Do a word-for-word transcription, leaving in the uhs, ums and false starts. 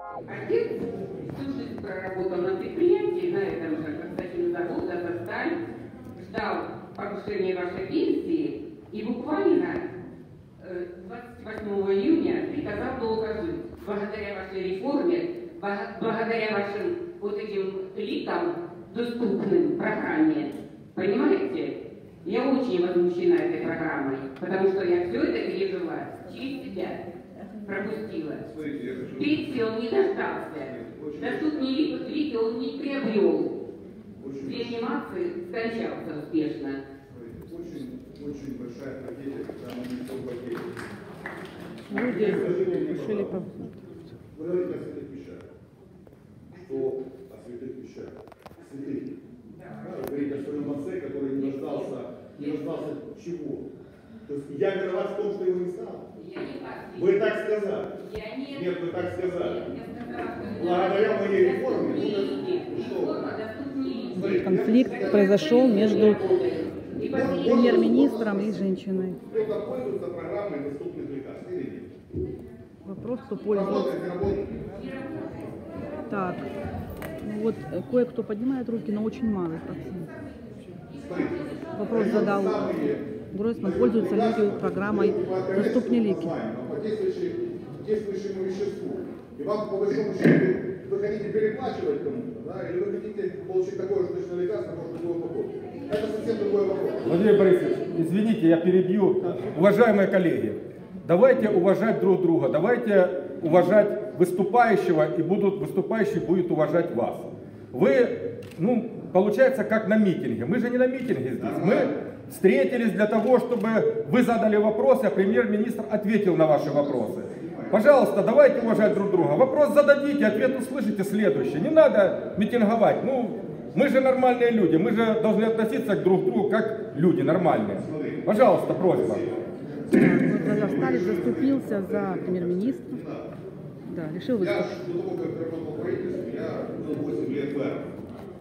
Отец всю жизнь проработал на предприятии, на этом же, как статью завода, за сталь, ждал повышения вашей пенсии и буквально двадцать восьмого июня приказал долго жить. Благодаря вашей реформе, благодаря вашим вот этим ликам, доступным программе. Понимаете? Я очень возмущена этой программой, потому что я все это пережила через себя. Пропустила. Пенсии он не дождался. Доступные лики он не приобрел. В реанимации скончался успешно. Очень, очень большая трагедия, когда мы не потеряли. Люди решили по... Вы говорите о святых вещах. Что о святых вещах? Святых. Вы говорите о своем отце, который не дождался, не дождался чего? То есть я виноват в том, что его не стало? Я не так. Вы так сказали? Я не... Нет, вы так сказали. Нет, я сказала, что... Благодаря моей реформе... Реформа доступнее. Конфликт произошел между премьер-министром и женщиной. Кто-то пользуется программой доступных лекарств или нет? Вопрос, кто пользуется. Работает, не работает? Так, ну вот э, кое-кто поднимает руки, но очень малый процент. Вопрос задал Гройсман, пользуются люди программой «Доступные лики». По действующему веществу. И вам, по большому счету, вы хотите переплачивать кому-то, да? Или вы хотите получить такое же точное лекарство, может, другой упаковки? Это совсем другой вопрос. Владимир Борисович, извините, я перебью. Уважаемые коллеги, давайте уважать друг друга, давайте уважать выступающего, и будут, выступающий будет уважать вас. Вы, ну, получается, как на митинге. Мы же не на митинге здесь. Мы встретились для того, чтобы вы задали вопросы, а премьер-министр ответил на ваши вопросы. Пожалуйста, давайте уважать друг друга. Вопрос зададите, ответ услышите следующий. Не надо митинговать. Ну, мы же нормальные люди, мы же должны относиться друг к другу как люди нормальные. Пожалуйста, просьба. Казахстан заступился за премьер-министра. Да, решил выступить. Я до того, как работал в правительстве, я был восемь лет в армии.